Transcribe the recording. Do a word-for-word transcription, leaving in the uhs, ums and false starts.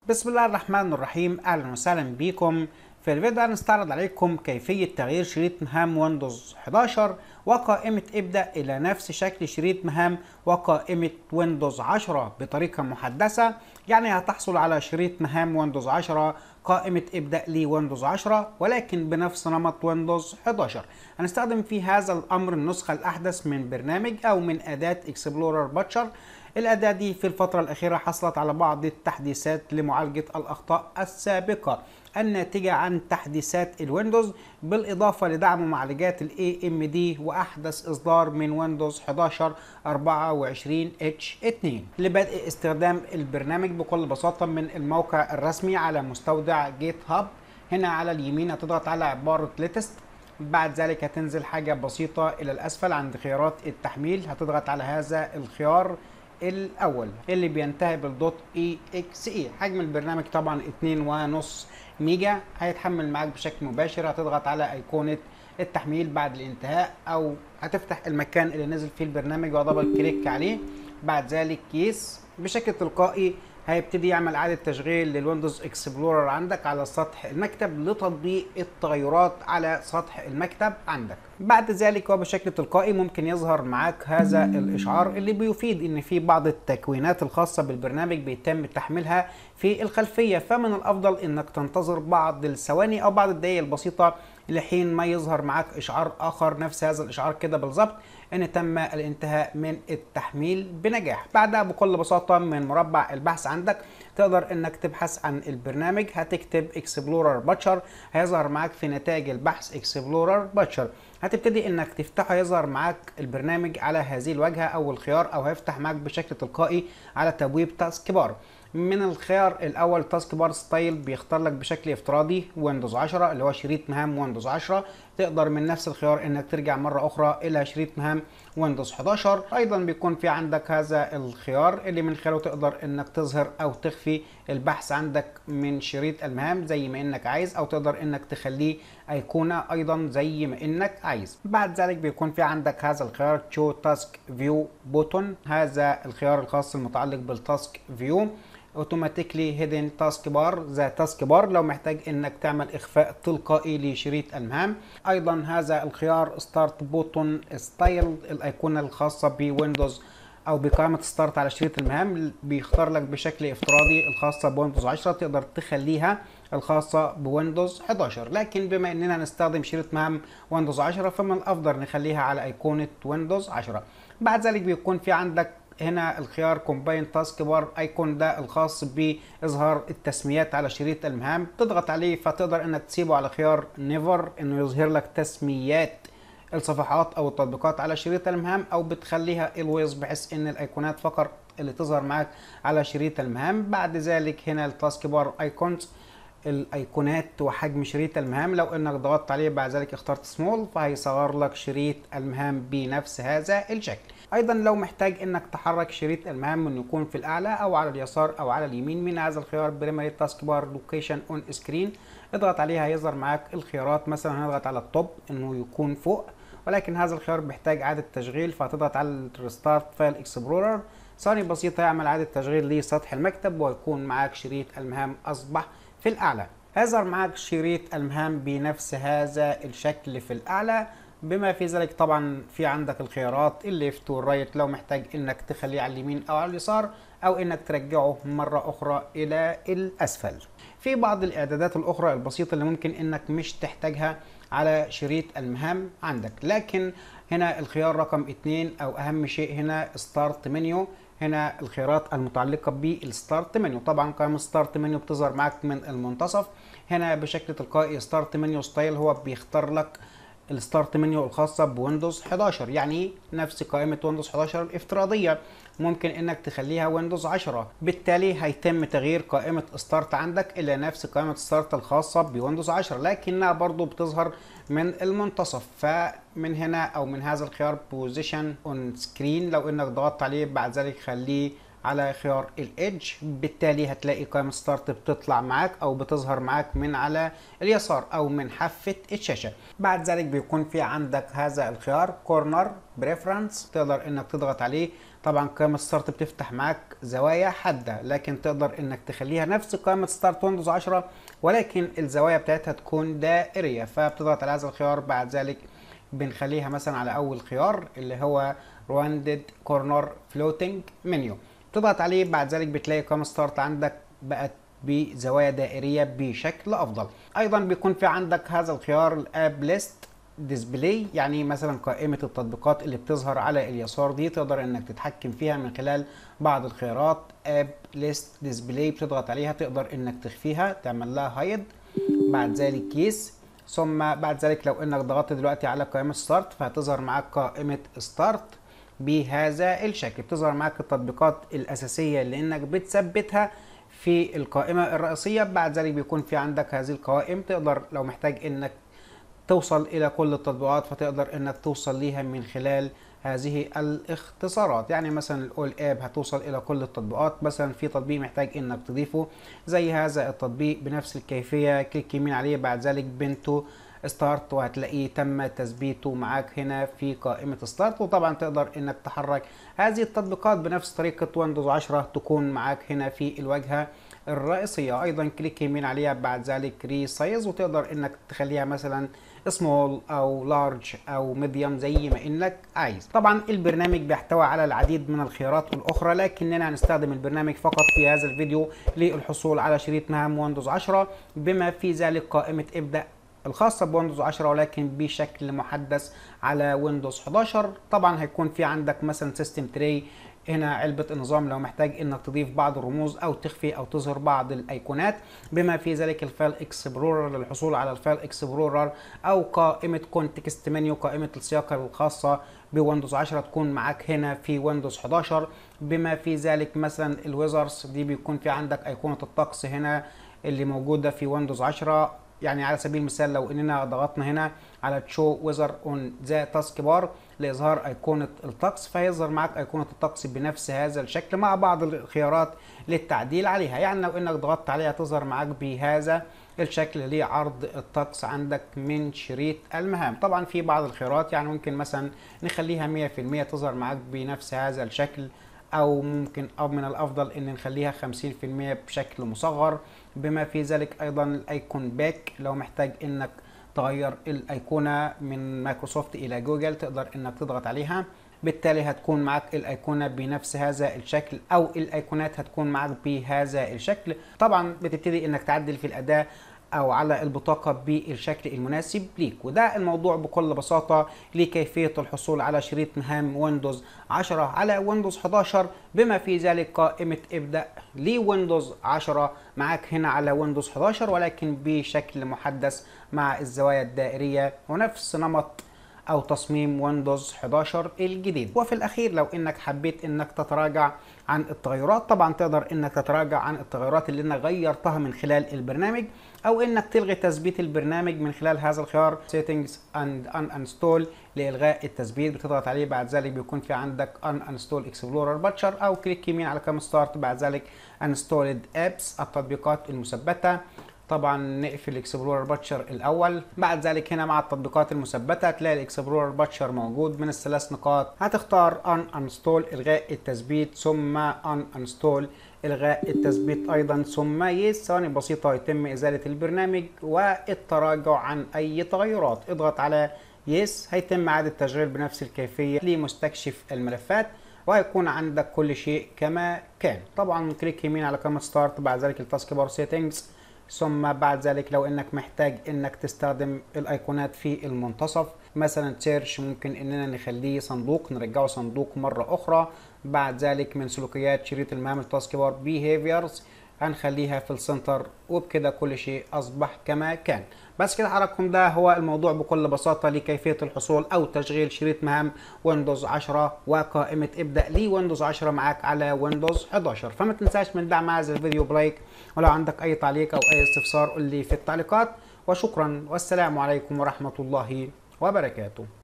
بسم الله الرحمن الرحيم. اهلا وسهلا بكم. في الفيديو ده هنستعرض عليكم كيفية تغيير شريط مهام ويندوز حداشر وقائمة ابدأ الى نفس شكل شريط مهام وقائمة ويندوز عشرة بطريقة محدثة. يعني هتحصل على شريط مهام ويندوز عشرة قائمة ابدأ لويندوز عشرة ولكن بنفس نمط ويندوز حداشر. هنستخدم في هذا الامر النسخة الاحدث من برنامج او من اداة اكسبلورر باتشر. الأداة دي في الفترة الأخيرة حصلت على بعض التحديثات لمعالجة الأخطاء السابقة الناتجة عن تحديثات الويندوز، بالإضافة لدعم معالجات ال إيه إم دي وأحدث إصدار من ويندوز حداشر أربعة وعشرين اتش اثنين. لبدء استخدام البرنامج بكل بساطة من الموقع الرسمي على مستودع جيت هاب، هنا على اليمين هتضغط على عبارة ليتست. بعد ذلك هتنزل حاجة بسيطة إلى الأسفل عند خيارات التحميل، هتضغط على هذا الخيار الاول اللي بينتهي بالدوت اي اكس اي. حجم البرنامج طبعا اتنين ونص ميجا، هيتحمل معاك بشكل مباشر. هتضغط على ايقونة التحميل بعد الانتهاء او هتفتح المكان اللي نزل فيه البرنامج ودبل كليك عليه. بعد ذلك يس بشكل تلقائي هيبتدي يعمل اعادة تشغيل للويندوز اكسبلورر عندك على سطح المكتب لتطبيق التغيرات على سطح المكتب عندك. بعد ذلك وبشكل تلقائي ممكن يظهر معاك هذا الاشعار اللي بيفيد ان في بعض التكوينات الخاصة بالبرنامج بيتم تحميلها في الخلفية، فمن الافضل انك تنتظر بعض الثواني او بعض الدقائق البسيطة لحين ما يظهر معاك اشعار اخر نفس هذا الاشعار كده بالظبط ان تم الانتهاء من التحميل بنجاح. بعدها بكل بساطة من مربع البحث عندك تقدر انك تبحث عن البرنامج، هتكتب اكسبلورر باتشر هيظهر معاك في نتائج البحث اكسبلورر باتشر. هتبتدي انك تفتحه يظهر معاك البرنامج على هذه الواجهة او الخيار، او هيفتح معاك بشكل تلقائي على تبويب تاسك بار. من الخيار الاول تاسك بار ستايل بيختار لك بشكل افتراضي ويندوز عشرة اللي هو شريط مهام ويندوز عشرة. تقدر من نفس الخيار انك ترجع مرة اخرى الى شريط مهام ويندوز حداشر. ايضا بيكون في عندك هذا الخيار اللي من خلاله تقدر انك تظهر او تخفي البحث عندك من شريط المهام زي ما انك عايز، او تقدر انك تخليه ايقونة ايضا زي ما انك عايز. بعد ذلك بيكون في عندك هذا الخيار شو تاسك فيو بوتون، هذا الخيار الخاص المتعلق بالتاسك فيو. اوتوماتيكلي هيدن تاسك بار ذا تاسك بار لو محتاج انك تعمل اخفاء تلقائي لشريط المهام. ايضا هذا الخيار ستارت بوتون ستايل الايقونه الخاصه بويندوز او بقائمه ستارت على شريط المهام بيختار لك بشكل افتراضي الخاصه بويندوز عشرة، تقدر تخليها الخاصه بويندوز حداشر، لكن بما اننا هنستخدم شريط مهام ويندوز عشرة فمن الافضل نخليها على ايقونه ويندوز عشرة. بعد ذلك بيكون في عندك هنا الخيار كومباين تاسك بار ايكون، ده الخاص باظهار التسميات على شريط المهام. تضغط عليه فتقدر انك تسيبه على خيار نيفر انه يظهر لك تسميات الصفحات او التطبيقات على شريط المهام، او بتخليها الويز بحيث ان الايقونات فقط اللي تظهر معاك على شريط المهام. بعد ذلك هنا التاسك بار ايكونز الايقونات وحجم شريط المهام، لو انك ضغطت عليه بعد ذلك اخترت سمول فهيصغر لك شريط المهام بنفس هذا الشكل. ايضا لو محتاج انك تحرك شريط المهام انه يكون في الاعلى او على اليسار او على اليمين، من هذا الخيار بريمري تاسك بار لوكيشن اون سكرين اضغط عليها هيظهر معاك الخيارات. مثلا هنضغط على التوب انه يكون فوق، ولكن هذا الخيار بيحتاج اعاده تشغيل فتضغط على الريستارت فايل اكسبلورر، ثواني بسيطه يعمل اعاده تشغيل لسطح المكتب ويكون معاك شريط المهام اصبح في الاعلى. هيظهر معاك شريط المهام بنفس هذا الشكل في الاعلى، بما في ذلك طبعا في عندك الخيارات الليفت والرايت لو محتاج انك تخليه على اليمين او على اليسار، او انك ترجعه مرة اخرى الى الاسفل. في بعض الاعدادات الاخرى البسيطة اللي ممكن انك مش تحتاجها على شريط المهام عندك، لكن هنا الخيار رقم اتنين او اهم شيء هنا ستارت منيو. هنا الخيارات المتعلقة بالستارت منيو، طبعا قائمة ستارت منيو بتظهر معك من المنتصف. هنا بشكل تلقائي ستارت منيو ستايل هو بيختار لك الستارت منيو الخاصة بويندوز حداشر، يعني نفس قائمة ويندوز حداشر الافتراضية ممكن انك تخليها ويندوز عشرة، بالتالي هيتم تغيير قائمة ستارت عندك الى نفس قائمة ستارت الخاصة بويندوز عشرة، لكنها برضو بتظهر من المنتصف. فمن هنا او من هذا الخيار بوزيشن اون سكرين لو انك ضغطت عليه بعد ذلك خليه على خيار الايدج، بالتالي هتلاقي قائمة ستارت بتطلع معاك او بتظهر معاك من على اليسار او من حافة الشاشة. بعد ذلك بيكون في عندك هذا الخيار كورنر بريفرنس تقدر انك تضغط عليه. طبعا قائمة ستارت بتفتح معاك زوايا حادة، لكن تقدر انك تخليها نفس قائمة ستارت ويندوز عشرة ولكن الزوايا بتاعتها تكون دائرية. فبتضغط على هذا الخيار، بعد ذلك بنخليها مثلا على اول خيار اللي هو روندد كورنر فلوتنج منيو، تضغط عليه. بعد ذلك بتلاقي قائمة ستارت عندك بقت بزوايا دائرية بشكل افضل. ايضا بيكون في عندك هذا الخيار الاب ليست ديسبلاي، يعني مثلا قائمة التطبيقات اللي بتظهر على اليسار دي تقدر انك تتحكم فيها من خلال بعض الخيارات. اب ليست ديسبلاي بتضغط عليها تقدر انك تخفيها، تعمل لها هايد. بعد ذلك يس، ثم بعد ذلك لو انك ضغطت دلوقتي على قائمة ستارت فهتظهر معاك قائمة ستارت بهذا الشكل. بتظهر معاك التطبيقات الاساسية اللي انك بتثبتها في القائمة الرئيسية. بعد ذلك بيكون في عندك هذه القوائم، تقدر لو محتاج انك توصل الى كل التطبيقات فتقدر انك توصل ليها من خلال هذه الاختصارات. يعني مثلا الاول اب هتوصل الى كل التطبيقات. مثلا في تطبيق محتاج انك تضيفه زي هذا التطبيق بنفس الكيفية، كليك يمين عليه بعد ذلك بنتو ستارت وهتلاقيه تم تثبيته معاك هنا في قائمة ستارت. وطبعا تقدر انك تحرك هذه التطبيقات بنفس طريقة ويندوز عشرة تكون معاك هنا في الواجهة الرئيسية. ايضا كليك يمين عليها بعد ذلك ريسايز وتقدر انك تخليها مثلا سمول او لارج او ميديوم زي ما انك عايز. طبعا البرنامج بيحتوي على العديد من الخيارات الاخرى، لكننا هنستخدم البرنامج فقط في هذا الفيديو للحصول على شريط مهام ويندوز عشرة بما في ذلك قائمة ابدأ الخاصة بويندوز عشرة ولكن بشكل محدث على ويندوز حداشر. طبعا هيكون في عندك مثلا سيستم تري، هنا علبة النظام لو محتاج انك تضيف بعض الرموز او تخفي او تظهر بعض الايقونات، بما في ذلك الفايل اكسبلورر للحصول على الفايل اكسبلورر، او قائمة كونتكست منيو قائمة السياق الخاصة بويندوز عشرة تكون معاك هنا في ويندوز حداشر. بما في ذلك مثلا الويزرز دي بيكون في عندك ايقونة الطقس هنا اللي موجودة في ويندوز عشرة. يعني على سبيل المثال لو اننا ضغطنا هنا على تشو ويزر اون ذا تاسك بار لاظهار ايقونه الطقس فيظهر معاك ايقونه الطقس بنفس هذا الشكل مع بعض الخيارات للتعديل عليها. يعني لو انك ضغطت عليها تظهر معاك بهذا الشكل لعرض الطقس عندك من شريط المهام. طبعا في بعض الخيارات يعني ممكن مثلا نخليها مية في المية تظهر معاك بنفس هذا الشكل، او ممكن او من الافضل ان نخليها خمسين في المية بشكل مصغر. بما في ذلك ايضا الايكون باك لو محتاج انك تغير الايقونه من مايكروسوفت الى جوجل تقدر انك تضغط عليها، بالتالي هتكون معك الايقونه بنفس هذا الشكل او الايقونات هتكون معك بهذا الشكل. طبعا بتبتدي انك تعدل في الاداء او على البطاقة بالشكل المناسب ليك. وده الموضوع بكل بساطة لكيفية الحصول على شريط مهام ويندوز عشرة على ويندوز حداشر بما في ذلك قائمة ابدأ لويندوز عشرة معاك هنا على ويندوز حداشر ولكن بشكل محدث مع الزوايا الدائرية ونفس نمط او تصميم ويندوز حداشر الجديد. وفي الاخير لو انك حبيت انك تتراجع عن التغيرات طبعا تقدر انك تتراجع عن التغيرات اللي انك غيرتها من خلال البرنامج او انك تلغي تثبيت البرنامج من خلال هذا الخيار settings and uninstall لالغاء التثبيت. بتضغط عليه بعد ذلك بيكون في عندك uninstall explorer butcher او كليك يمين على كام ستارت بعد ذلك installed apps التطبيقات المثبته. طبعا نقفل الاكسبلورر باتشر الاول. بعد ذلك هنا مع التطبيقات المثبته هتلاقي الاكسبلورر باتشر موجود. من الثلاث نقاط هتختار ان انستول الغاء التثبيت ثم ان انستول الغاء التثبيت ايضا ثم يس. ثواني بسيطه يتم ازاله البرنامج والتراجع عن اي تغيرات. اضغط على يس هيتم اعاده التشغيل بنفس الكيفيه لمستكشف الملفات وهيكون عندك كل شيء كما كان. طبعا كليك يمين على قائمه ستارت بعد ذلك التاسك بار سيتنجز ثم بعد ذلك لو انك محتاج انك تستخدم الايقونات في المنتصف مثلا سيرش ممكن اننا نخليه صندوق نرجعه صندوق مره اخرى. بعد ذلك من سلوكيات شريط المهام التاسك بار بيهيفيرز هنخليها في السنتر وبكده كل شيء اصبح كما كان. بس كده حضراتكم ده هو الموضوع بكل بساطه لكيفيه الحصول او تشغيل شريط مهام ويندوز عشرة وقائمه ابدا لويندوز عشرة معاك على ويندوز حداشر. فما تنساش من دعم هذا الفيديو بلايك، ولو عندك اي تعليق او اي استفسار قول لي في التعليقات. وشكرا والسلام عليكم ورحمه الله وبركاته.